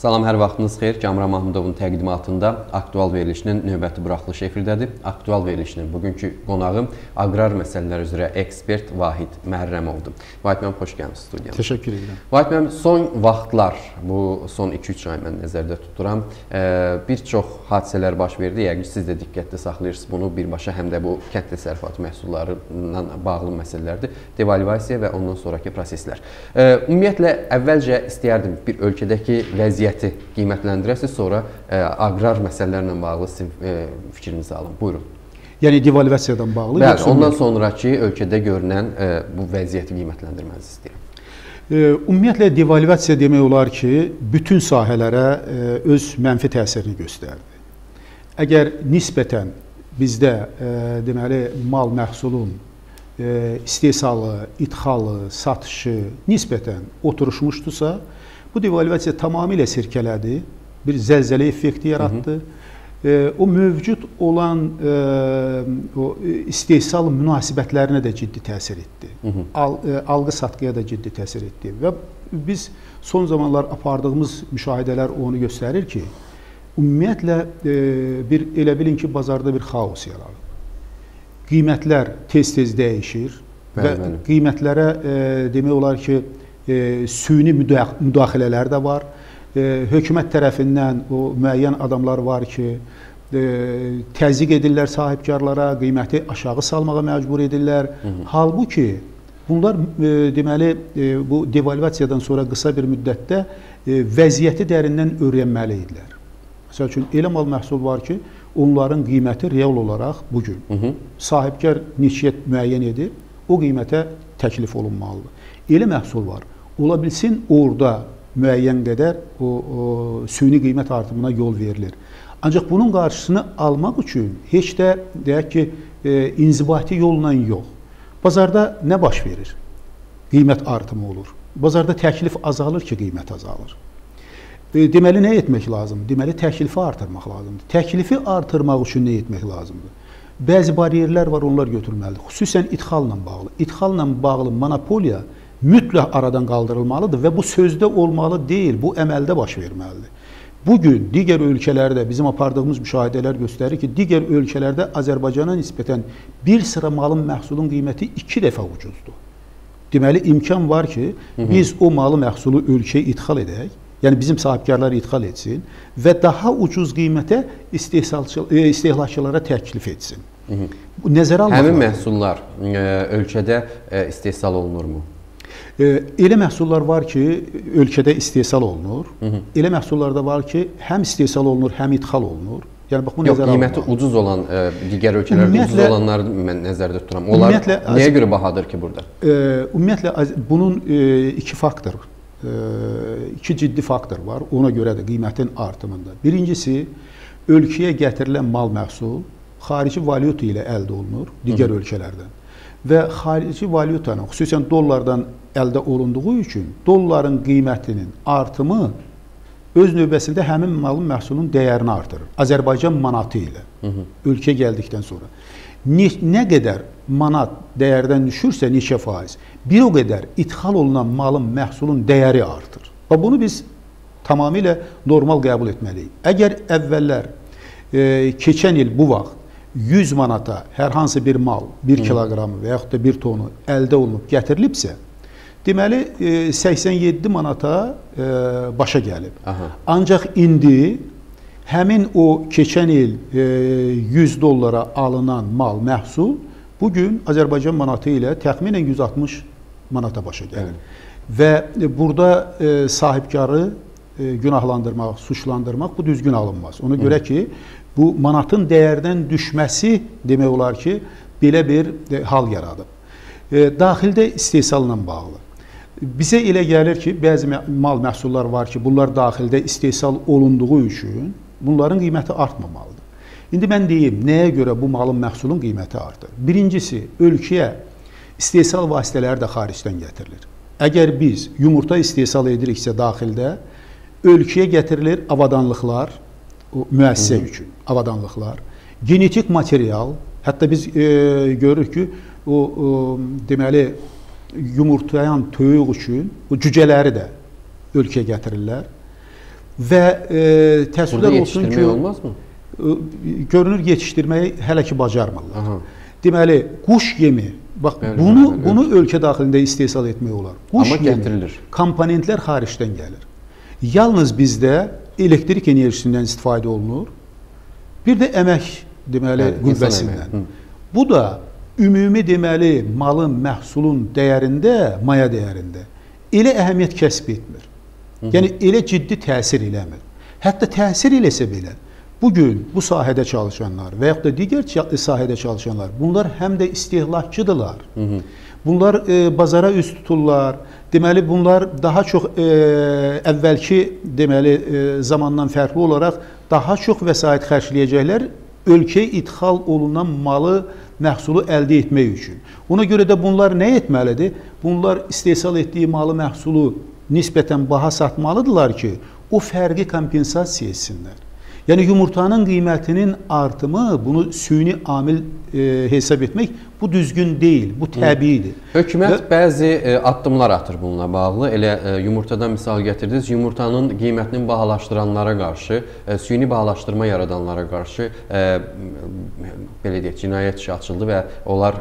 Salam, hər vaxtınız xeyir. Kamran Mahmudovun təqdimatında aktual verilişinin növbəti buraxılışı efirdədir. Aktual verilişinin bugünkü qonağı aqrar məsələlər üzrə ekspert Vahid Məhərrəmovdur. Vahid müəllim, xoş gəlmisiniz studiyaya. Təşəkkür edirəm. Vahid müəllim, son vaxtlar, bu son 2-3 ay mən nəzərdə tuturam, bir çox hadisələr baş verdi. Yəqin siz də diqqətli saxlayırsınız bunu birbaşa, həm də bu kənd təsərrüfatı məhsullarından bağlı məsələlərdir. Devalvasiya və ondan sonraki proseslər. Ümumiyyətlə, əvvəlcə istəyərdim bir ölkədəki vəziyyəti qiymətləndirəsiniz, sonra aqrar məsələlərlə bağlı sizin fikrinizi alın. Buyurun. Yəni devalvasiyadan bağlı? Bəli, ondan sonraki ölkədə görünən bu vəziyyəti qiymətləndirmənizi istəyirəm. Ümumiyyətlə, devalvasiya demək olar ki, bütün sahələrə öz mənfi təsirini göstərdi. Əgər nisbətən bizdə deməli, mal məhsulun istehsalı, idxalı, satışı nisbətən oturuşmuşdusa, bu devalvasiya tamamilə sirkələdi, bir zəlzələ effekti yaratdı. O mövcud olan o istehsal münasibətlərinə də ciddi təsir etdi. Alqı-satqıya da ciddi təsir etdi. Və biz son zamanlar apardığımız müşahidələr onu göstərir ki, ümumiyyətlə elə bilin ki, bazarda bir xaos yaranır. Qiymətlər tez-tez dəyişir və qiymətlərə demək olar ki, süni müdaxilələr də var. Hökumət tərəfindən o müəyyən adamlar var ki, təzyiq edirlər sahibkarlara, qiyməti aşağı salmağa məcbur edirlər. Halbuki bunlar deməli bu devalvasiyadan sonra qısa bir müddətdə vəziyyəti dərindən öyrənməli idilər. Məsəl üçün, elə mal məhsul var ki, onların qiyməti real olaraq bugün sahibkar neçə müəyyən edir, o qiymətə təklif olunmalıdır. Elə məhsul var. Ola bilsin, orada müəyyən qədər o süni qiymət artımına yol verilir. Ancaq bunun qarşısını almaq üçün heç də, deyək ki, inzibati yolla yox. Bazarda nə baş verir? Qiymət artımı olur. Bazarda təklif azalır ki, qiymət azalır. Deməli, nə etmək lazımdır? Deməli, təklifi artırmaq lazımdır. Təklifi artırmaq üçün nə etmək lazımdır? Bəzi bariyerlər var, onlar götürülməlidir. Xüsusən idxalla bağlı. İdxalla bağlı monopoliya mütləq aradan qaldırılmalıdır və bu sözdə olmalı deyil, bu əməldə baş verməlidir. Bugün digər ölkələrdə bizim apardığımız müşahidələr göstərir ki, digər ölkələrdə Azərbaycana nisbətən bir sıra malın məhsulun qiyməti 2 dəfə ucuzdur. Deməli, imkan var ki, biz o malı məhsulu ölkəyə idxal edək, yəni bizim sahibkarlar idxal etsin və daha ucuz qiymətə istehlakçılara təklif etsin. Nəzərə almaq lazım. Həmin məhsullar ölkədə istehsal olunurmu? Elə məhsullar var ki, ölkədə istehsal olunur. Elə məhsullar da var ki, həm istehsal olunur, həm idxal olunur. Yəni, bax, bu nəzərə almaq. Qiyməti ucuz olan, digər ölkələrdə ucuz olanları mən nəzərdə tuturam. Onlar nəyə görə bahadır ki burada? Ümumiyyətlə, bunun iki faktor, iki ciddi faktor var. Ona görə də qiymətin artımında. Birincisi, ölkəyə gətirilən mal məhsul xarici valyuta ilə əldə olunur digər ölkələrdən. Və xarici valyutanın, xüsusən dollardan əldə olunduğu üçün dolların qiymətinin artımı öz növbəsində həmin malın məhsulun dəyərini artırır. Azərbaycan manatı ilə ölkəyə gəldikdən sonra. Nə qədər manat dəyərdən düşürsə, neçə faiz, bir o qədər idxal olunan malın məhsulun dəyəri artır. Və bunu biz tamamilə normal qəbul etməliyik. Əgər əvvəllər keçən il bu vaxt 100 manata hər hansı bir mal, 1 kiloqramı və yaxud da 1 tonu əldə olunub gətirilibsə, deməli 87 manata başa gəlib. Ancaq indi həmin o keçən il 100 dollara alınan mal, məhsul bugün Azərbaycan manatı ilə təxminən 160 manata başa gəlir. Və burada sahibkarı günahlandırmaq, suçlandırmaq bu düzgün alınmaz. Ona görə ki, bu manatın dəyərdən düşməsi demək olar ki, belə bir hal yaradıb. Daxildə istehsalla bağlı. Bizə elə gəlir ki, bəzi mal məhsullar var ki, bunlar daxildə istehsal olunduğu üçün bunların qiyməti artmamalıdır. İndi mən deyim, nəyə görə bu malın məhsulun qiyməti artır? Birincisi, ölkəyə istehsal vasitələri də xaricdən gətirilir. Əgər biz yumurta istehsal ediriksə daxildə, ölkəyə gətirilir avadanlıqlar, müəssisə üçün avadanlıqlar, genetik material, hətta biz görürük ki, deməli, yumurtlayan toyuq üçün o cücələri də ölkəyə gətirirlər. və təəssüflər olsun ki, olmazmı? Görünür yetişdirməyi hələ ki bacarmırlar. Deməli, quş yemi, bax bunu ölkə daxilində istehsal etmək olar. Quş yemi, komponentlər xaricdən gəlir. Yalnız bizdə elektrik enerjisindən istifadə olunur, bir də əmək deməli qüvvəsindən. Bu da ümumi deməli malın, məhsulun dəyərində, maya dəyərində elə əhəmiyyət kəsb etmir. Yəni elə ciddi təsir eləmir. Hətta təsir eləsə belə bugün bu sahədə çalışanlar və yaxud da digər sahədə çalışanlar, bunlar həm də istehlakçıdırlar. Bunlar bazara üst tuturlar. Deməli, bunlar daha çox əvvəlki deməli zamandan fərqli olaraq daha çox vəsait xərcləyəcəklər ölkəyə idxal olunan malı, məhsulu əldə etmək üçün. Ona görə də bunlar nə etməlidir? Bunlar istehsal etdiyi malı, məhsulu nisbətən baha satmalıdırlar ki, o fərqi kompensasiya etsinlər. Yəni yumurtanın qiymətinin artımı, bunu süni amil hesab etmək, bu düzgün deyil, bu təbiidir. Hökumət bəzi addımlar atır bununla bağlı. Elə yumurtadan misal gətirdiniz, yumurtanın qiymətinin bahalaşdıranlara qarşı, süni bahalaşdırma yaradanlara qarşı belə deyək, cinayət işi açıldı və onlar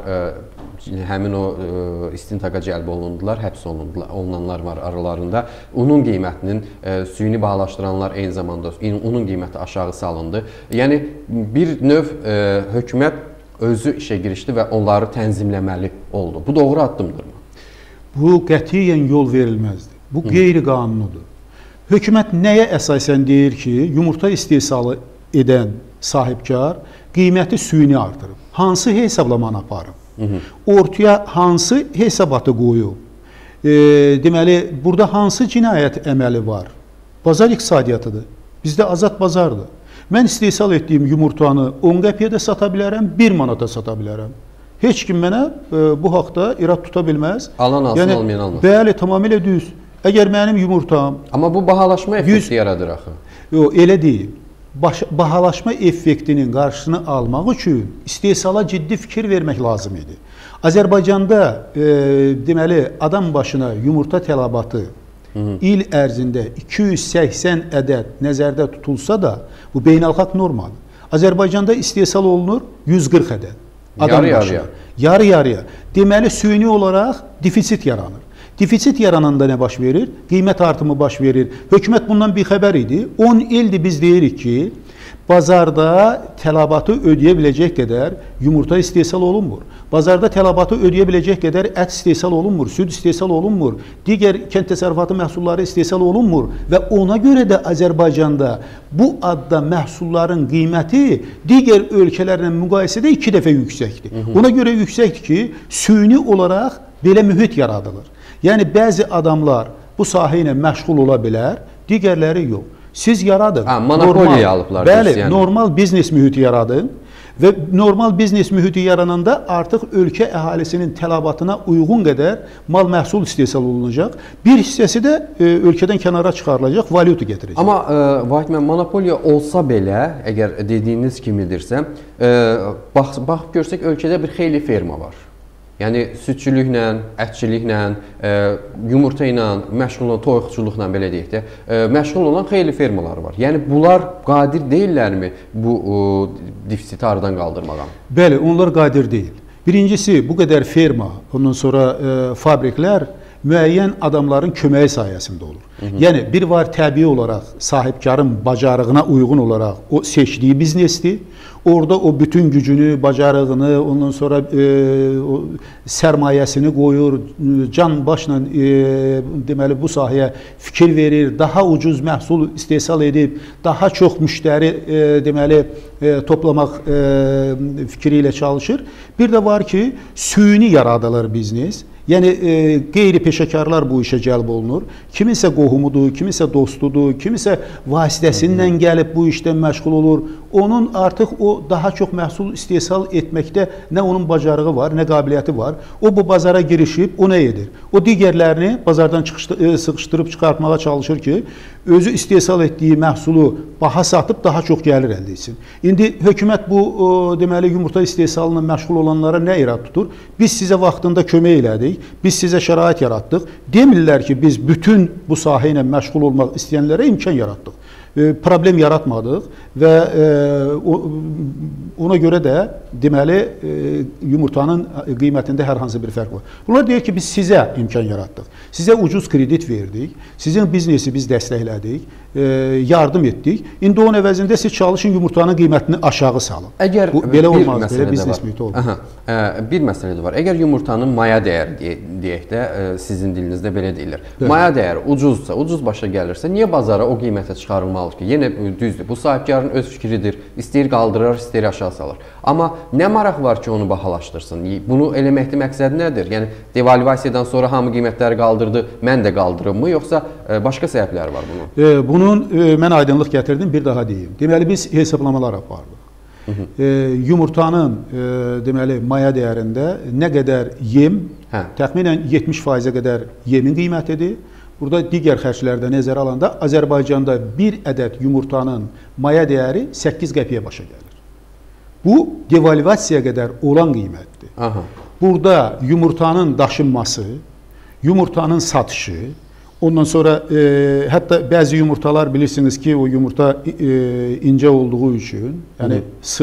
həmin o istintaqa cəlb olundular, həbs olunanlar var aralarında. Unun qiymətinin süni bahalaşdıranlar eyni zamanda unun qiyməti aşağı salındı. Yəni bir növ hökumət özü işə girişdi və onları tənzimləməli oldu. Bu doğru addımdırmı? Bu qətiyyən yol verilməzdir. Bu qeyri-qanunudur. Hökumət nəyə əsasən deyir ki, yumurta istehsalı edən sahibkar qiyməti süni artırıb? Hansı hesablamanı aparıb? Ortaya hansı hesabatı qoyub? Deməli, burada hansı cinayət əməli var? Bazar iqtisadiyyatıdır. Bizdə azad bazardır. Mən istehsal etdiyim yumurtanı 10 qəpiyə də sata bilərəm, 1 manata sata bilərəm. Heç kim mənə bu haqda irad tuta bilməz. Alan alsın, yəni, almayan almasın. Bəli, tamamilə düz. Əgər mənim yumurtam... Amma bu bahalaşma effekti yaradır axı. Yox, elə deyil. Bahalaşma effektinin qarşısını almaq üçün istehsala ciddi fikir vermək lazım idi. Azərbaycanda deməli adam başına yumurta tələbatı il ərzində 280 ədəd nəzərdə tutulsa da bu beynəlxalq normadır. Azərbaycanda istehsal olunur 140 ədəd. Yarı-yarıya. Yarı-yarıya. Deməli süni olaraq defisit yaranır. Defisit yarananda nə baş verir? Qiymət artımı baş verir. Hökumət bundan bir xəbər idi. 10 ildir biz deyirik ki, bazarda tələbatı ödəyə biləcək qədər yumurta istehsal olunmur. Bazarda tələbatı ödəyə biləcək qədər ət istehsal olunmur, süd istehsal olunmur, digər kənd təsərrüfatı məhsulları istehsal olunmur və ona görə də Azərbaycanda bu adda məhsulların qiyməti digər ölkələrlə müqayisədə 2 dəfə yüksəkdir. Ona görə yüksəkdir ki, süni olaraq belə mühit yaradılır. Yəni, bəzi adamlar bu sahə ilə məşğul ola bilər, digərləri yox. Siz yaradın. Monopoliya alıblar. Bəli, normal biznes mühiti yaradın və normal biznes mühiti yarananda artıq ölkə əhalisinin tələbatına uyğun qədər mal məhsul istehsal olunacaq. Bir hissəsi də ölkədən kənara çıxarılacaq, valyuta gətirəcək. Amma Vahid müəllim, monopoliya olsa belə, əgər dediyiniz kimidirsə, baxıb görsək ölkədə bir xeyli ferma var. Yəni südçülüklə, ətçiliklə, yumurta ilə, məşğul olan toyuqçuluqla belə deyək də, məşğul olan xeyli fermalar var. Yəni bunlar qadir deyillərmi bu defisiti aradan qaldırmağa? Bəli, onlar qadir deyil. Birincisi, bu qədər ferma, ondan sonra fabriklər müəyyən adamların köməyi sayəsində olur. Yəni bir var təbii olaraq sahibkarın bacarığına uyğun olaraq o seçdiyi biznesdir. Orada o bütün gücünü, bacarığını, ondan sonra sərmayəsini qoyur, can başla deməli bu sahəyə fikir verir, daha ucuz məhsul istehsal edib, daha çox müştəri deməli toplamaq fikri ilə çalışır. Bir də var ki, süni yaradılır biznes. Yəni qeyri-peşəkarlar bu işə cəlb olunur. Kiminsə qohumudur, kiminsə dostudur, kiminsə vasitəsindən gəlib bu işdən məşğul olur. Onun artıq o daha çox məhsul istehsal etməkdə nə onun bacarığı var, nə qabiliyyəti var. O bu bazara girişib, o nə edir? O digərlərini bazardan sıxışdırıb çıxartmağa çalışır ki, özü istehsal etdiyi məhsulu baha satıb daha çox gəlir əldə etsin. İndi hökumət bu deməli yumurta istehsalına məşğul olanlara nə irad tutur? Biz sizə vaxtında kömək elədik, biz sizə şərait yaratdıq. Demirlər ki, biz bütün bu sahə ilə məşğul olmaq istəyənlərə imkan yaratdıq. problem yaratmadıq və ona görə də deməli yumurtanın qiymətində hər hansı bir fərq var. Bunlar deyir ki, biz sizə imkan yaratdıq, sizə ucuz kredit verdik, sizin biznesi biz dəstəklədik, yardım etdik. İndi onun əvəzində siz çalışın yumurtanın qiymətini aşağı salın. Əgər belə olmaz, belə biznes mühiti olmaz. Bir məsələ də var. Əgər yumurtanın maya dəyəri deyək də, sizin dilinizdə belə deyilir. Maya dəyəri ucuzsa, ucuz başa gəlirsə, niyə bazara o qiymətə çıxarılmalıdır ki? Yenə düzdür, bu sahibkarın öz fikridir. İstəyir qaldırır, istəyir aşağı salır. Amma nə maraq var ki, onu bahalaşdırsın? Bunu eləməkdə məqsəd nədir? Yəni, devalvasiyadan sonra hamı qiymətləri qaldırdı, mən də qaldırım mı? Yoxsa başqa səbəbləri var bunun? Bunun mən aydınlıq gətirdim, bir daha deyim. Deməli, biz hesablamalar apardıq. Yumurtanın deməli, maya dəyərində nə qədər yem, təxminən 70%-ə qədər yemin qiymətidir. Burada digər xərclərdə nəzərə alanda Azərbaycanda bir ədəd yumurtanın maya dəyəri 8 qəpiyə başa gəlir. Bu, devalvasiyaya qədər olan qiymətdir. Burada yumurtanın daşınması, yumurtanın satışı, ondan sonra hətta bəzi yumurtalar bilirsiniz ki, o yumurta incə olduğu üçün, yəni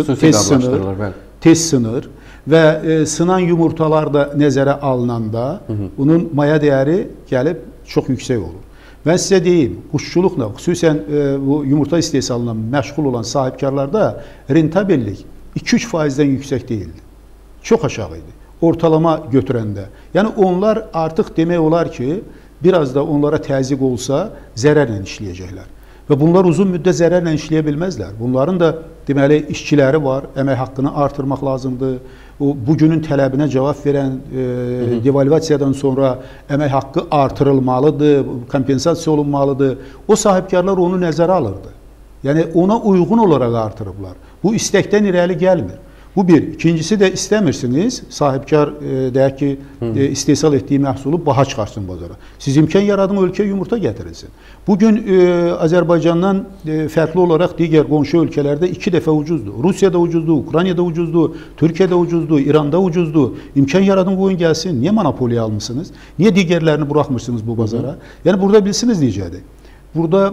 tez sınır və sınan yumurtalar da nəzərə alınanda bunun maya dəyəri gəlib çox yüksək olur. Mən sizə deyim, quşçuluqla, xüsusən bu yumurta istehsalına məşğul olan sahibkarlarda rentabellik 2-3%-dən yüksək deyildi. Çox aşağı idi. Ortalama götürəndə. Yəni onlar artıq demək olar ki, biraz da onlara təzyiq olsa zərərlə işləyəcəklər. Və bunlar uzun müddət zərərlə işləyə bilməzlər. Bunların da deməli işçiləri var, əmək haqqını artırmaq lazımdır. Bugünün tələbinə cavab verən devalvasiyadan sonra əmək haqqı artırılmalıdır, kompensasiya olunmalıdır. O sahibkarlar onu nəzərə alırdı. Yəni ona uyğun olaraq artırıblar. Bu istəkdən irəli gəlmir. Bu bir. İkincisi də istəmirsiniz, sahibkar deyək ki, istehsal etdiyi məhsulu baha çıxarsın bazara. Siz imkan yaradın, ölkəyə yumurta gətirilsin. Bugün Azərbaycandan fərqli olaraq digər qonşu ölkələrdə 2 dəfə ucuzdur. Rusiyada ucuzdur, Ukraynada ucuzdur, Türkiyədə ucuzdur, İranda ucuzdur. İmkan yaradın, qoyun gəlsin. Niyə monopoliya almışsınız? Niyə digərlərini buraxmırsınız bu bazara? Yəni burada bilsiniz necədir? Burada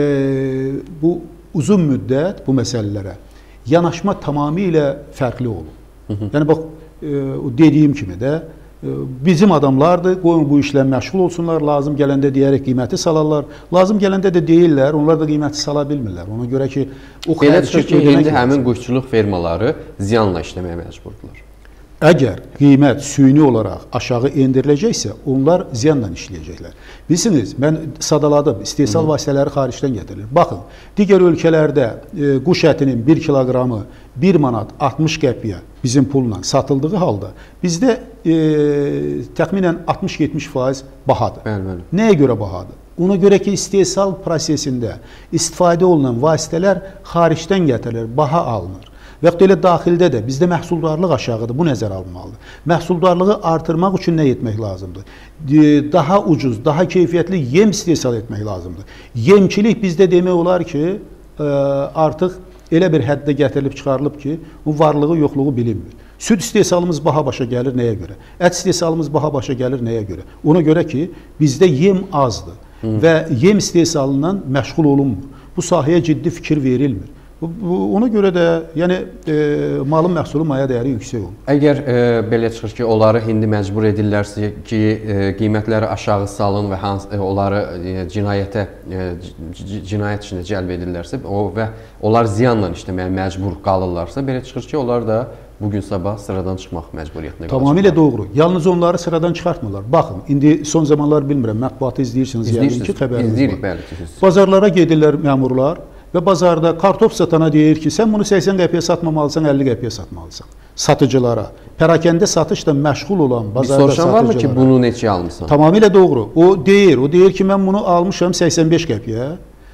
bu uzun müddət bu məsələlərə yanaşma tamamilə fərqli olur. Yəni, bax, dediyim kimi də, bizim adamlardır, qoyun bu işlə məşğul olsunlar, lazım gələndə deyərək qiyməti salarlar, lazım gələndə də deyirlər, onlar da qiyməti sala bilmirlər. Ona görə ki, o xərci ödəmək indi həmin quşçuluq fermaları ziyanla işləməyə məcburdular. Əgər qiymət süni olaraq aşağı endiriləcəksə, onlar ziyanla işləyəcəklər. Bilirsiniz, mən sadaladım, istehsal vasitələri xaricdən gətirilir. Baxın, digər ölkələrdə quş ətinin 1 kiloqramı 1 manat 60 qəpiyə bizim pulla satıldığı halda bizdə təxminən 60-70% bahadır. Nəyə görə bahadır? Ona görə ki, istehsal prosesində istifadə olunan vasitələr xaricdən gətirilir, baha alınır. Və yaxud elə daxildə də bizdə məhsuldarlıq aşağıdır, bu nəzərə alınmalıdır. Məhsuldarlığı artırmaq üçün nə etmək lazımdır? Daha ucuz, daha keyfiyyətli yem istehsal etmək lazımdır. Yemçilik bizdə demək olar ki, artıq elə bir həddə gətirilib çıxarılıb ki, bu varlığı, yoxluğu bilinmir. Süd istehsalımız baha başa gəlir nəyə görə? Ət istehsalımız baha başa gəlir nəyə görə? Ona görə ki, bizdə yem azdır və yem istehsalından məşğul olunmur. Bu sahəyə ciddi fikir verilmir. Ona görə də yəni malın məhsulu maya dəyəri yüksək olur. Əgər belə çıxır ki, onları indi məcbur edirlərsə ki, qiymətləri aşağı salın və onları cinayət işinə cəlb edirlərsə və onlar ziyanla işləməyə məcbur qalırlarsa, belə çıxır ki, onlar da bugün sabah sıradan çıxmaq məcburiyyətində qalacaqlar. Tamamilə doğru. Yalnız onları sıradan çıxartmırlar. Baxın, indi son zamanlar bilmirəm, mətbuatı izləyirsiniz, yəqin ki, xəbəriniz var. Bazarlara gedirlər məmurlar. Və bazarda kartof satana deyir ki, sən bunu 80 qəpiyə satmamalısan, 50 qəpiyə satmalısan. Satıcılara, pərakəndə satışla məşğul olan bazarda satıcılara. Bir soruşan varmı ki, bunu neçə almışsan? Tamamilə doğru. O deyir ki, mən bunu almışam 85 qəpiyə.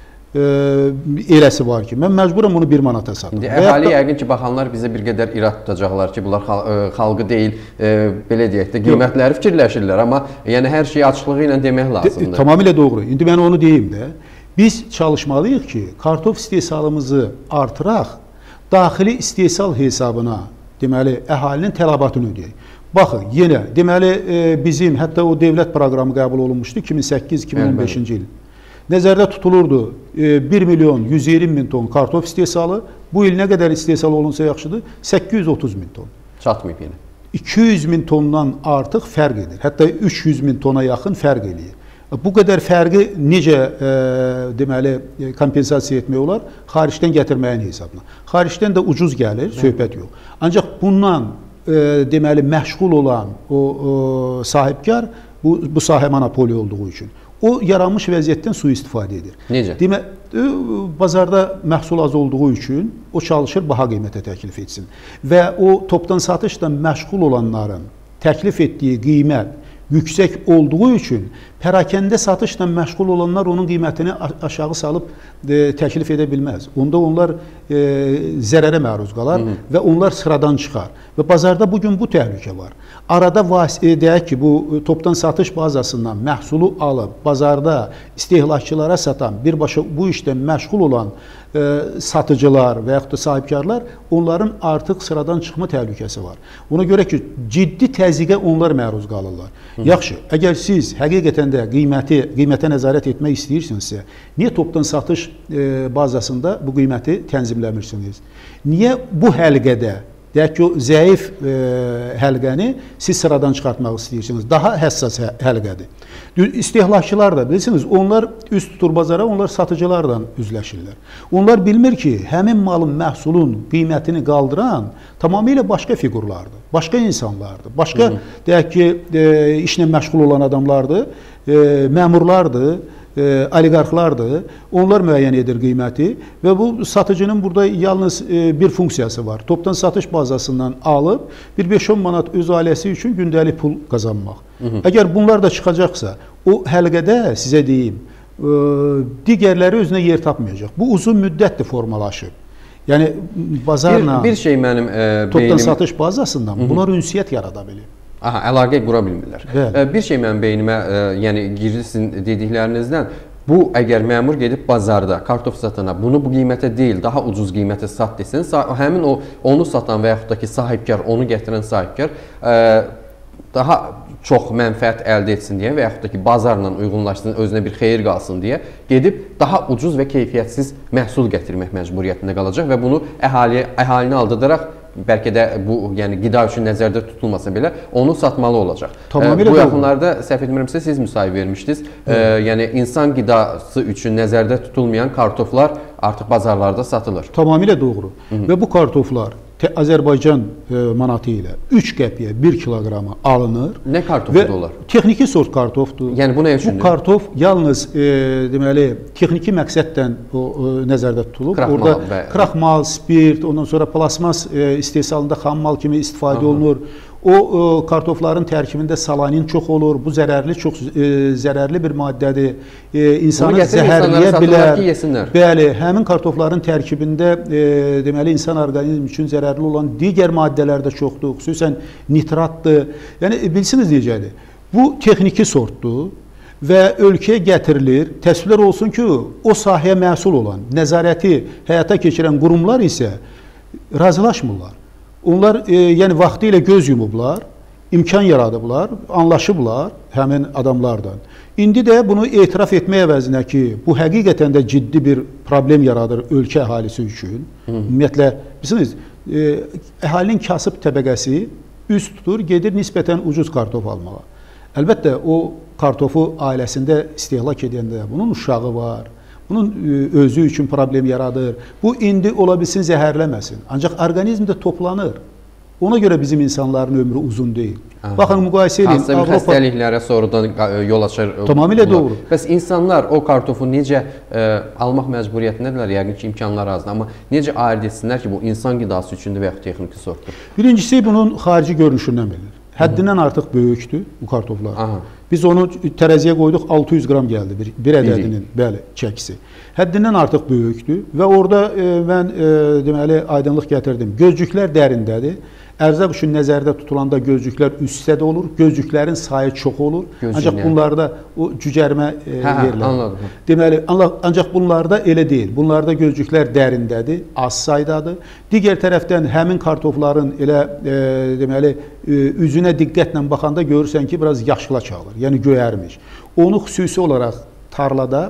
Eləsi var ki, mən məcburam bunu 1 manata satım. Əhali yəqin ki, baxanlar bizə bir qədər irad tutacaqlar ki, bunlar xalqı deyil, belə deyək də, qiymətləri fikirləşirlər. Amma yəni hər şeyi açıqlığı ilə demək lazımdır. Tamamilə doğru. İndi mən onu deyim də. Biz çalışmalıyıq ki, kartof istehsalımızı artıraq, daxili istehsal hesabına, deməli, əhalinin tələbatını ödəyək. Baxın, yenə, deməli, bizim, hətta o devlət proqramı qəbul olunmuşdu 2008-2015-ci il. Nəzərdə tutulurdu 1 milyon 120 min ton kartof istehsalı. Bu il nə qədər istehsal olunsa yaxşıdır? 830 min ton. Çatmayıb yenə. 200 min tondan artıq fərq edir. Hətta 300 min tona yaxın fərq eləyir. Bu qədər fərqi necə deməli kompensasiya etmək olar? Xaricdən gətirməyin hesabına. Xaricdən də ucuz gəlir, söhbət yox. Ancaq bundan deməli məşğul olan o sahibkar bu sahə monopoli olduğu üçün o yaranmış vəziyyətdən sui-istifadə edir. Necə? Bazarda məhsul az olduğu üçün o çalışır baha qiymətə təklif etsin və o topdan satışla məşğul olanların təklif etdiyi qiymət yüksək olduğu üçün pərakəndə satışla məşğul olanlar onun qiymətini aşağı salıb təklif edə bilməz. Onda onlar zərərə məruz qalar və onlar sıradan çıxar. Və bazarda bugün bu təhlükə var. Arada deyək ki, bu topdan satış bazasından məhsulu alıb bazarda istehlakçılara satan, birbaşa bu işlə məşğul olan satıcılar və yaxud da sahibkarlar, onların artıq sıradan çıxma təhlükəsi var. Ona görə ki, ciddi təzyiqə onlar məruz qalırlar. Yaxşı, əgər siz həqiqətən də qiymətə nəzarət etmək istəyirsinizsə, niyə topdan satış bazasında bu qiyməti tənzimləmirsiniz? Niyə bu həlqədə, deyək ki, o zəif həlqəni siz sıradan çıxartmaq istəyirsiniz? Daha həssas həlqədir. İstehlakçılar da, bilirsiniz, onlar üst tutur bazara, onlar satıcılarla üzləşirlər. Onlar bilmir ki, həmin malın, məhsulun qiymətini qaldıran tamamilə başqa fiqurlardır, başqa insanlardır, başqa, deyək ki, işlə məşğul olan adamlardır, məmurlardır, oliqarxlardır, onlar müəyyən edir qiyməti və bu satıcının burada yalnız bir funksiyası var. Topdan satış bazasından alıb bir 5-10 manat öz ailəsi üçün gündəlik pul qazanmaq. Əgər bunlar da çıxacaqsa, o həlqədə sizə deyim, digərləri özünə yer tapmayacaq. Bu uzun müddətdir formalaşıb. Yəni, bazarla bir şey mənim topdan satış bazasından bunlar ünsiyyət yarada bilir. Aha, əlaqə qura bilmirlər. Bir şey mənim beynimə, yəni girirsin dediklərinizdən, bu əgər məmur gedib bazarda kartof satana, bunu bu qiymətə deyil, daha ucuz qiymətə sat desin, həmin onu satan və yaxud da ki, sahibkar, onu gətirən sahibkar daha çox mənfəət əldə etsin deyə və yaxud da ki, bazarla uyğunlaşsın, özünə bir xeyir qalsın deyə gedib daha ucuz və keyfiyyətsiz məhsul gətirmək məcburiyyətində qalacaq və bunu əhalini aldadaraq bəlkə də bu, yəni qida üçün nəzərdə tutulmasa belə onu satmalı olacaq. Bu yaxınlarda səhv etmirəmsə siz müsahibə vermişdiniz. Yəni insan qidası üçün nəzərdə tutulmayan kartoflar artıq bazarlarda satılır. Tamamilə doğru. Və bu kartoflar Azərbaycan manatı ilə 3 qəpiyə 1 kiloqramı alınır. Nə kartofudur onlar? Texniki sort kartofdur. Yəni bu nə üçündür? Bu kartof yalnız deməli texniki məqsəddən nəzərdə tutulub. Orada kraxmal, spirt, ondan sonra plasmas istehsalında xam mal kimi istifadə olunur. O kartofların tərkibində salanin çox olur. Bu çox zərərli bir maddədir. İnsanı zəhərləyə bilər. Bəli, həmin kartofların tərkibində deməli insan orqanizmi üçün zərərli olan digər maddələr də çoxdur. Xüsusən nitratdır. Yəni bilsiniz necədir? Bu texniki sortdur və ölkəyə gətirilir. Təsvirlər olsun ki, o sahəyə məsul olan, nəzarəti həyata keçirən qurumlar isə razılaşmırlar. Onlar yəni vaxtı ilə göz yumublar, imkan yaradıblar, anlaşıblar həmin adamlardan. İndi də bunu etiraf etmək əvəzinə ki, bu həqiqətən də ciddi bir problem yaradır ölkə əhalisi üçün. Ümumiyyətlə, bilirsiniz, əhalinin kasıb təbəqəsi üst tutur, gedir nisbətən ucuz kartof almağa. Əlbəttə, o kartofu ailəsində istehlak edəndə bunun uşağı var. Bunun özü üçün problem yaradır. Bu, indi ola bilsin zəhərləməsin. Ancaq orqanizmdə toplanır. Ona görə bizim insanların ömrü uzun deyil. Baxın, müqayisə edin. Hansısa bir xəstəliklərə sonradan yol açır. Tamamilə doğru. Bəs insanlar o kartofu necə almaq məcburiyyətindədirlər? Yəqin ki, imkanlar azdır. Amma necə ayırt etsinlər ki, bu insan qidası üçündür və yaxud texniki sortdur? Birincisi, bunun xarici görünüşündən bilinir. Həddindən artıq böyükdür bu kartoflar. Biz onu tərəziyə qoyduq, 600 qram gəldi bir ədədinin, bəli, çəkisi. Həddindən artıq böyükdür və orada mən deməli aydınlıq gətirdim. Gözcüklər dərindədir. Ərzaq üçün nəzərdə tutulanda gözcüklər üstdə olur, gözcüklərin sayı çox olur. Ancaq bunlarda o cücərmə yerlər. Deməli, ancaq bunlarda elə deyil. Bunlarda gözcüklər dərindədir, az saydadır. Digər tərəfdən həmin kartofların elə deməli üzünə diqqətlə baxanda görürsən ki, biraz yaşıla çalır, yəni göyərmiş. Onu xüsusi olaraq tarlada,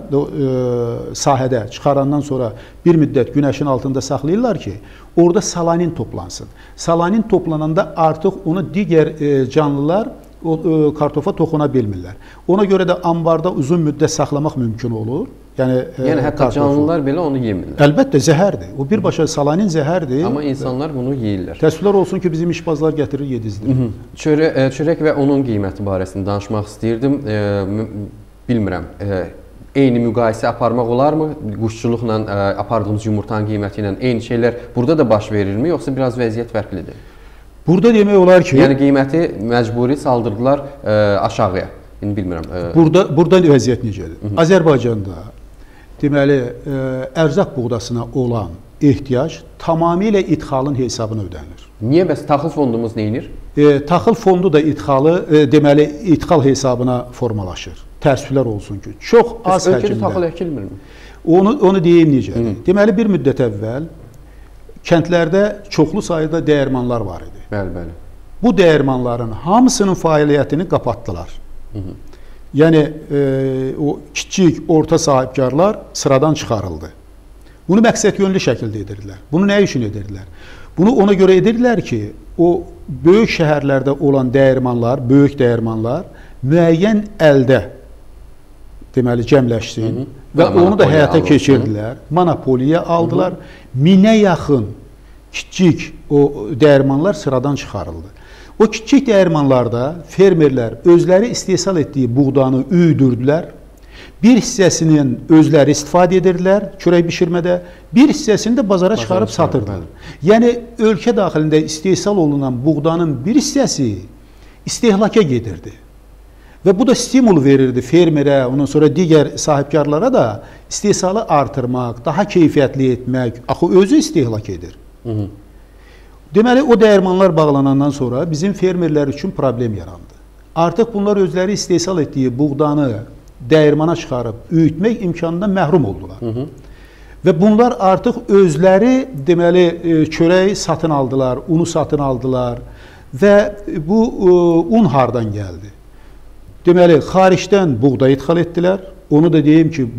sahədə çıxarandan sonra bir müddət günəşin altında saxlayırlar ki, orada salanin toplansın. Salanin toplananda artıq onu digər canlılar kartofa toxuna bilmirlər. Ona görə də ambarda uzun müddət saxlamaq mümkün olur. Yəni hətta canlılar belə onu yemirlər. Əlbəttə zəhərdir. O birbaşa salanin zəhərdir. Amma insanlar bunu yeyirlər. Təəssüflər olsun ki, bizim işbazlar gətirir, yedizdirir. Çörək və onun qiyməti barəsində danışmaq istəyirdim. Bilmirəm, eyni müqayisə aparmaq olarmı? Quşçuluqla apardığımız yumurtanın qiyməti ilə eyni şeylər burada da baş verirmi, yoxsa biraz vəziyyət fərqlidir? Burada demək olar ki... Yəni qiyməti məcburi saldırdılar aşağıya. İndi bilmirəm. Burada vəziyyət necədir? Azərbaycanda deməli, ərzaq buğdasına olan ehtiyac tamamilə idxalın hesabına ödənilir. Niyə bəs taxıl fondumuz neyinir? Taxıl fondu da deməli, idxal hesabına formalaşır. Təəssüflər olsun ki, çox az həkimdə. Ölkədə taxıl əkilmirmi? Onu deyim necə? Deməli, bir müddət əvvəl kəndlərdə çoxlu sayda dəyirmanlar var idi. Bəli. Bu dəyirmanların hamısının fəaliyyətini qapatdılar. Yəni, o kiçik, orta sahibkarlar sıradan çıxarıldı. Bunu məqsəd yönlü şəkildə edirdilər. Bunu nə üçün edirdilər? Bunu ona görə edirlər ki, o böyük şəhərlərdə olan dəyirmanlar, böyük dəyirmanlar müəyyən əldə deməli cəmləşsin və onu da həyata keçirdilər. Monopoliya aldılar. 1000-ə yaxın kiçik o dəyirmanlar sıradan çıxarıldı. O kiçik dəyirmanlarda fermerlər özləri istehsal etdiyi buğdanı üyüdürdülər. Bir hissəsinin özləri istifadə edirdilər çörək bişirmədə, bir hissəsini də bazara çıxarıb satırdılar. Yəni, ölkə daxilində istehsal olunan buğdanın bir hissəsi istehlaka gedirdi. Və bu da stimul verirdi fermerə, ondan sonra digər sahibkarlara da istehsalı artırmaq, daha keyfiyyətli etmək, axı özü istehlak edir. Deməli, o dəyirmanlar bağlanandan sonra bizim fermerlər üçün problem yarandı. Artıq bunlar özləri istehsal etdiyi buğdanı dəyirmana çıxarıb üyütmək imkanından məhrum oldular. Və bunlar artıq özləri deməli çörəyi satın aldılar, unu satın aldılar və bu un hardan gəldi? Deməli, xaricdən buğda ixal etdilər. Onu da deyim ki,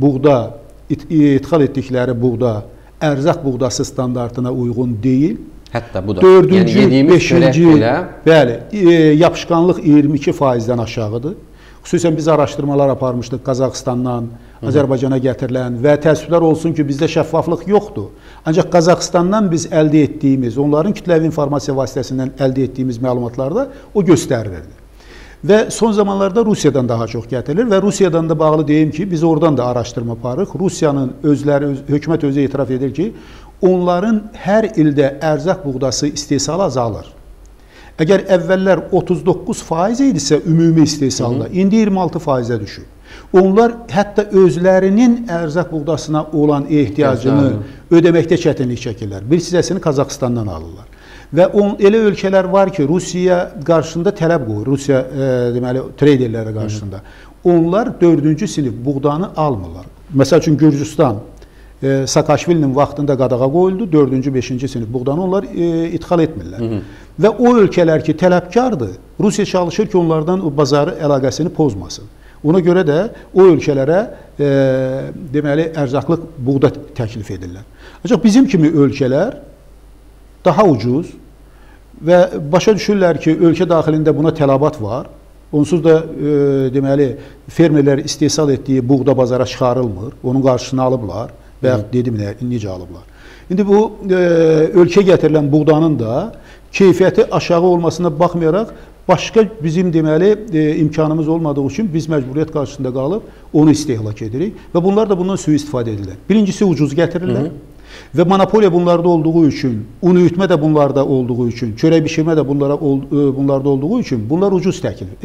ixal etdikləri buğda ərzaq buğdası standartına uyğun deyil. Hətta bu da, dördüncü, yəni yediyimiz çörək belə... Bəli, yapışqanlıq 22%-dən aşağıdır. Xüsusən biz araşdırmalar aparmışdıq Qazaxıstandan, Azərbaycana gətirilən və təəssüflər olsun ki, bizdə şəffaflıq yoxdur. Ancaq Qazaxıstandan biz əldə etdiyimiz, onların kütləvi informasiya vasitəsindən əldə etdiyimiz məlumatlarda o göstərilirdi. Və son zamanlarda Rusiyadan daha çox gətirilir və Rusiyadan da bağlı deyim ki, biz oradan da araşdırma aparırıq. Rusiyanın hökumət özü etiraf edir ki, onların hər ildə ərzaq buğdası istehsalı azalır. Əgər əvvəllər 39% idisə ümumi istehsalda, indi 26%-ə düşür. Onlar hətta özlərinin ərzaq buğdasına olan ehtiyacını ödəməkdə çətinlik çəkirlər. Bir hissəsini Qazaxıstandan alırlar. Və elə ölkələr var ki, Rusiya qarşısında tələb qoyur, Rusiya deməli treyderlərə qarşısında. Onlar 4-cü sinif buğdanı almırlar. Məsəl üçün Gürcüstan Saakashvilinin vaxtında qadağa qoyuldu, 4-cü, 5-ci sinif buğdanı onlar ixal etmirlər. Və o ölkələr ki, tələbkardır, Rusiya çalışır ki, onlardan o bazarı əlaqəsini pozmasın. Ona görə də o ölkələrə deməli ərzaqlıq buğda təklif edirlər. Ancaq bizim kimi ölkələr daha ucuz və başa düşürlər ki, ölkə daxilində buna tələbat var. Onsuz da deməli fermerlər istehsal etdiyi buğda bazara çıxarılmır, onun qarşısını alıblar və yaxud dedim necə alıblar. İndi bu ölkə gətirilən buğdanın da keyfiyyəti aşağı olmasına baxmayaraq başqa bizim deməli imkanımız olmadığı üçün biz məcburiyyət qarşısında qalıb onu istehlak edirik və bunlar da bundan sui-istifadə edirlər. Birincisi ucuz gətirirlər. Və monopoliya bunlarda olduğu üçün, un üyütmə də bunlarda olduğu üçün, çörək bişirmə də bunlarda olduğu üçün bunlar ucuz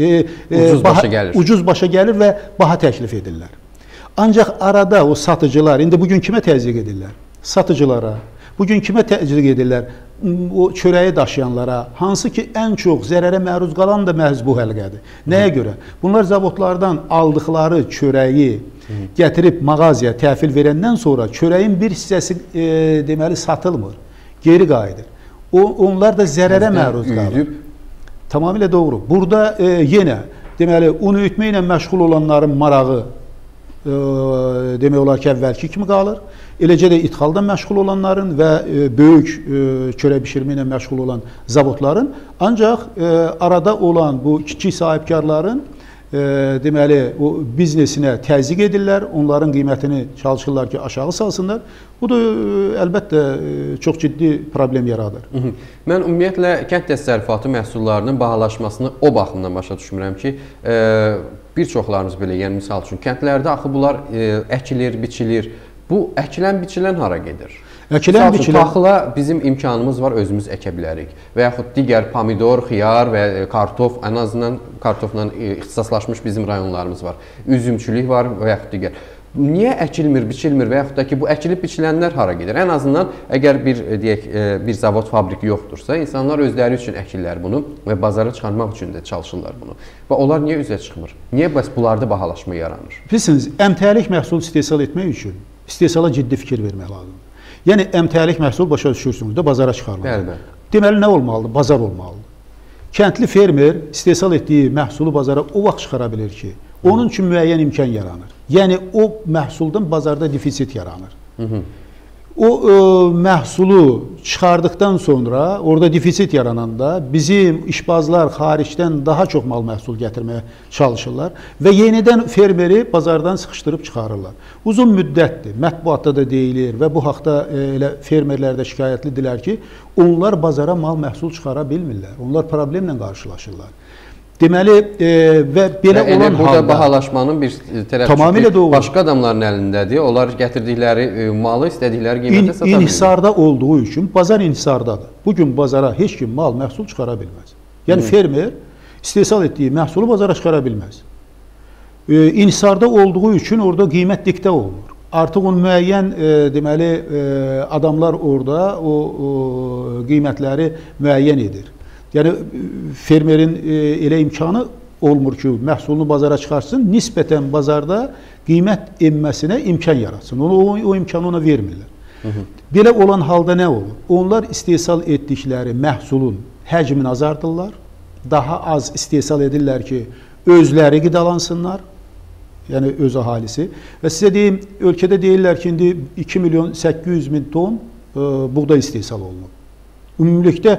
başa gəlir və baha təklif edirlər. Ancaq arada o satıcılar, indi bugün kimə təzyiq edirlər? Satıcılara. Bugün kimə təzyiq edirlər? O çörəyi daşıyanlara, hansı ki ən çox zərərə məruz qalan da məhz bu həlqədir. Nəyə görə? Bunlar zavodlardan aldıqları çörəyi gətirib mağazaya təhvil verəndən sonra çörəyin bir hissəsi deməli satılmır, geri qayıdır. Onlar da zərərə məruz qalır. Tamamilə doğru. Burada yenə deməli un üyütmə ilə məşğul olanların marağı demək olar ki, əvvəlki kimi qalır. Eləcə də idxaldan məşğul olanların və böyük çörək bişirmə ilə məşğul olan zavodların, ancaq arada olan bu kiçik sahibkarların deməli, o biznesinə təzyiq edirlər, onların qiymətini çalışırlar ki, aşağı salsınlar. Bu da əlbəttə çox ciddi problem yaradır. Mən ümumiyyətlə kənd təsərrüfatı məhsullarının bahalaşmasını o baxımdan başa düşmürəm ki, bir çoxlarımız belə, yəni misal üçün, kəndlərdə axı bunlar əkilir, biçilir. Bu əkilən, biçilən hara gedir? Əkilən, biçilən... Taxıla bizim imkanımız var, özümüz əkə bilərik. Və yaxud digər pomidor, xiyar və kartof, ən azından kartofla ixtisaslaşmış bizim rayonlarımız var. Üzümçülük var və yaxud digər. Niyə əkilmir, biçilmir və yaxud da ki, bu əkilib biçilənlər hara gedir? Ən azından, əgər bir zavod, fabrik yoxdursa, insanlar özləri üçün əkirlər bunu və bazara çıxarmaq üçün də çalışırlar bunu. Və onlar niyə üzə çıxmır? Niyə bəs bunlarda bahalaşma yaranır? Bilirsiniz, əmtəlik məhsul istehsal etmək üçün istehsala ciddi fikir vermək lazımdır. Yəni, əmtəlik məhsul başa düşürsünüz də bazara çıxarmalıdır. Deməli, nə olmalıdır? Bazar olmalıdır. Kəndli fermer istehsal etdiyi məhsulu bazara o vaxt çıxara bilir ki, onun üçün müəyyən imkan yaranır. Yəni, o məhsuldan bazarda defisit yaranır. O məhsulu çıxardıqdan sonra, orada defisit yarananda bizim işbazlar xaricdən daha çox mal məhsul gətirməyə çalışırlar və yenidən fermeri bazardan sıxışdırıb çıxarırlar. Uzun müddətdir, mətbuatda da deyilir və bu haqda elə fermerlər də şikayətlidirlər ki, onlar bazara mal məhsul çıxara bilmirlər, onlar problemlə qarşılaşırlar. Deməli, və belə olan halda... Burada bahalaşmanın bir tərəfi başqa adamların əlindədir. Onlar gətirdikləri malı istədikləri qiymətə sata bilirlər. İnhisarda olduğu üçün, bazar inhisardadır. Bugün bazara heç kim mal, məhsul çıxara bilməz. Yəni, fermer istehsal etdiyi məhsulu bazara çıxara bilməz. İnhisarda olduğu üçün orada qiymət diktə olunur. Artıq onun müəyyən, deməli, adamlar orada o qiymətləri müəyyən edir. Yəni, fermerin elə imkanı olmur ki, məhsulunu bazara çıxarsın, nisbətən bazarda qiymət enməsinə imkan yaratsın. O imkanı ona vermirlər. Belə olan halda nə olur? Onlar istehsal etdikləri məhsulun həcmini azardırlar, daha az istehsal edirlər ki, özləri qidalansınlar, yəni öz əhalisi. Və sizə deyim, ölkədə deyirlər ki, indi 2.800.000 ton buğda istehsal olunub. Ümumilikdə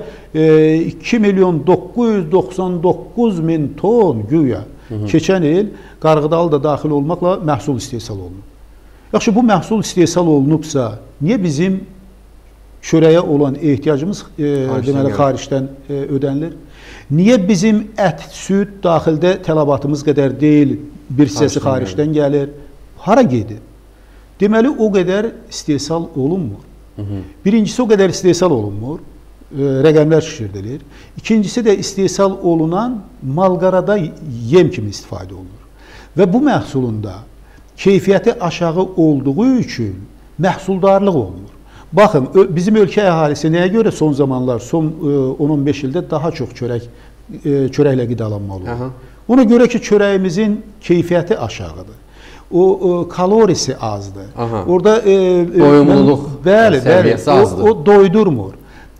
2.999.000 ton güya keçən il Qarğıdalı da daxil olmaqla məhsul istehsal olunub. Yaxşı, bu məhsul istehsal olunubsa, niyə bizim çörəyə olan ehtiyacımız deməli, xaricdən ödənilir? Niyə bizim ət, süd daxildə tələbatımız qədər deyil, bir hissəsi xaricdən gəlir? Hara gedir? Deməli, o qədər istehsal olunmur. Birincisi, o qədər istehsal olunmur. Rəqəmlər şişirdilir. İkincisi də istehsal olunan malqarada yem kimi istifadə olunur. Və bu məhsulunda keyfiyyəti aşağı olduğu üçün məhsuldarlıq olunur. Baxın, bizim ölkə əhalisi nəyə görə son zamanlar, son 10-15 ildə daha çox çörəklə qidalanmalı olur? Ona görə ki, çörəyimizin keyfiyyəti aşağıdır. O kalorisi azdır. Orada doyumluluq səviyyəsi azdır. O doydurmur.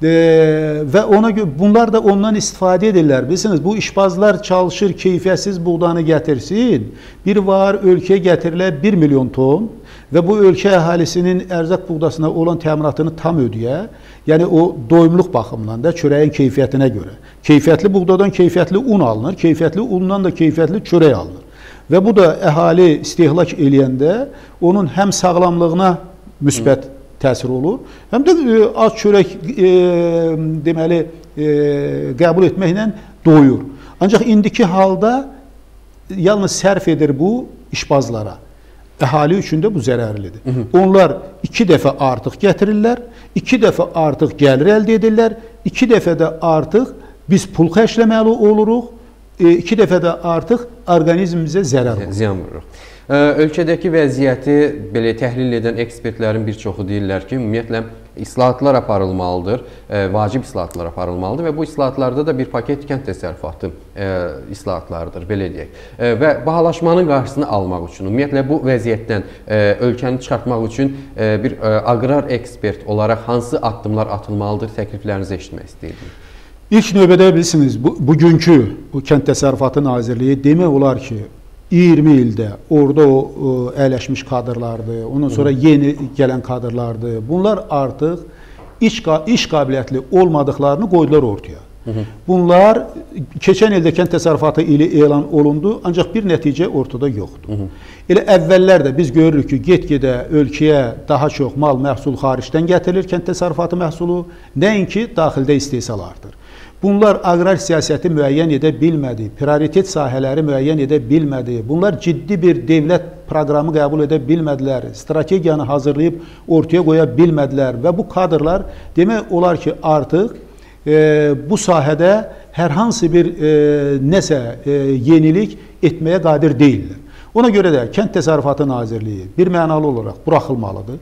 Və ona görə bunlar da ondan istifadə edirlər. Bilirsiniz, bu işbazlar çalışır keyfiyyətsiz buğdanı gətirsin. Bir var, ölkəyə gətirirlər 1 milyon ton və bu ölkə əhalisinin ərzaq buğdasına olan təminatını tam ödəyə. Yəni o doyumluq baxımından da çörəyin keyfiyyətinə görə. Keyfiyyətli buğdadan keyfiyyətli un alınır, keyfiyyətli undan da keyfiyyətli çörək alınır. Və bu da əhali istehlak eləyəndə onun həm sağlamlığına müsbət təsir olur, həm də az çörək deməli qəbul etməklə doyur. Ancaq indiki halda yalnız sərf edir bu işbazlara. Əhali üçün də bu zərərlidir. Onlar 2 dəfə artıq gətirirlər, 2 dəfə artıq gəlir əldə edirlər, 2 dəfə də artıq biz pul xərcləməli oluruq, 2 dəfə də artıq orqanizmimizə zərər olur. Ziyan vururuq. Ölkədəki vəziyyəti belə təhlil edən ekspertlərin bir çoxu deyirlər ki, ümumiyyətlə islahatlar aparılmalıdır, vacib islahatlar aparılmalıdır və bu islahatlarda da bir paket kənd təsərrüfatı islahatlarıdır, belə deyək. Və bahalaşmanın qarşısını almaq üçün, ümumiyyətlə bu vəziyyətdən ölkəni çıxartmaq üçün bir aqrar ekspert olaraq hansı addımlar atılmalıdır, təkliflərinizi eşitmək istəyirdim. İlk növbədə bilirsiniz, bugünkü Kənd Təsərrüfatı Nazirliyi demək olar ki, 20 ildə orada o əyləşmiş kadrlardır, ondan sonra yeni gələn kadrlardır. Bunlar artıq iş qabiliyyətli olmadıqlarını qoydular ortaya. Bunlar keçən ildə kənd təsərrüfatı ili elan olundu, ancaq bir nəticə ortada yoxdur. Elə əvvəllər də biz görürük ki, get-gedə ölkəyə daha çox mal məhsul xaricdən gətirilir, kənd təsərrüfatı məhsulu, nəinki daxildə istehsal artır. Bunlar aqrar siyasəti müəyyən edə bilmədi, prioritet sahələri müəyyən edə bilmədi. Bunlar ciddi bir dövlət proqramı qəbul edə bilmədilər, strategiyanı hazırlayıb ortaya qoya bilmədilər və bu kadrlar demək olar ki, artıq bu sahədə hər hansı bir nəsə yenilik etməyə qadir deyirlər. Ona görə də Kənd Təsərrüfatı Nazirliyi bir mənalı olaraq buraxılmalıdır.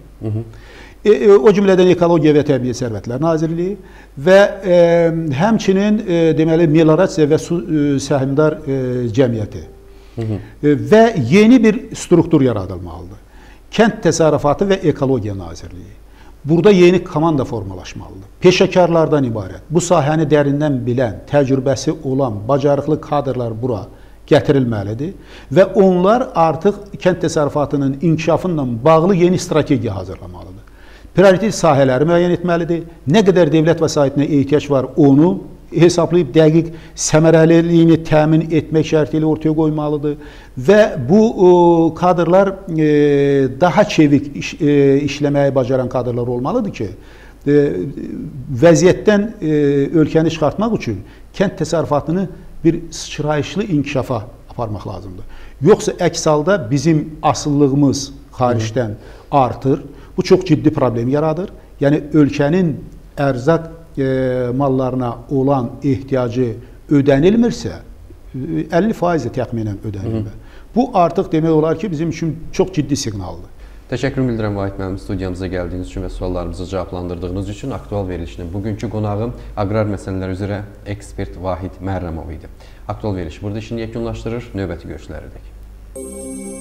O cümlədən Ekologiya və Təbii Sərvətlər Nazirliyi və həmçinin deməli meliorasiya və su səhmdar cəmiyyəti və yeni bir struktur yaradılmalıdır. Kənd Təsərrüfatı və Ekologiya Nazirliyi. Burada yeni komanda formalaşmalıdır. Peşəkarlardan ibarət, bu sahəni dərindən bilən, təcrübəsi olan, bacarıqlı kadrlar bura gətirilməlidir və onlar artıq kənd təsərrüfatının inkişafıyla bağlı yeni strategiya hazırlamalıdır. Prioritet sahələri müəyyən etməlidir. Nə qədər dövlət vəsaitinə ehtiyac var, onu hesablayıb dəqiq səmərəliliyini təmin etmək şərti ilə ortaya qoymalıdır və bu kadrlar daha çevik işləməyi bacaran kadrlar olmalıdır ki, vəziyyətdən ölkəni çıxartmaq üçün kənd təsərrüfatını bir sıçrayışlı inkişafa aparmaq lazımdır. Yoxsa əks halda bizim asıllığımız xaricdən artır, bu çox ciddi problem yaradır. Yəni ölkənin ərzaq mallarına olan ehtiyacı ödənilmirsə, 50% təxminən ödənilmir. Bu artıq demək olar ki, bizim üçün çox ciddi siqnaldır. Təşəkkür bildirəm Vahid müəllim, studiyamıza gəldiyiniz üçün və suallarımızı cavablandırdığınız üçün. Aktual verilişinin bugünkü qonağım aqrar məsələlər üzrə ekspert Vahid Məhərrəmov idi. Aktual verilişi burada işini yekunlaşdırır, növbəti görüşlərdək.